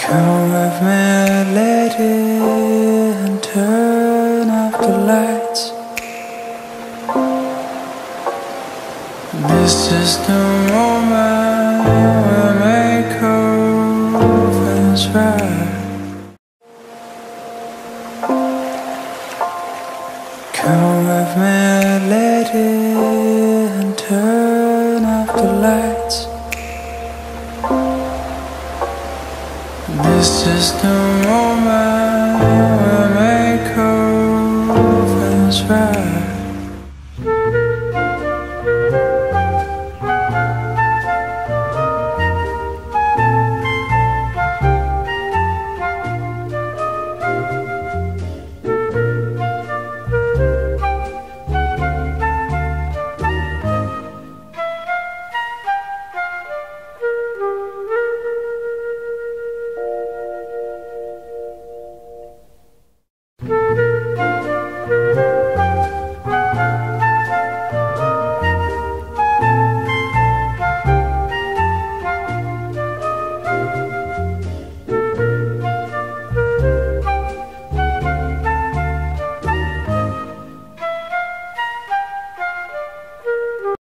Come with me, lady, and turn off the lights. This is the moment we'll make all things right. Come with me, lady, and turn off the lights. This is the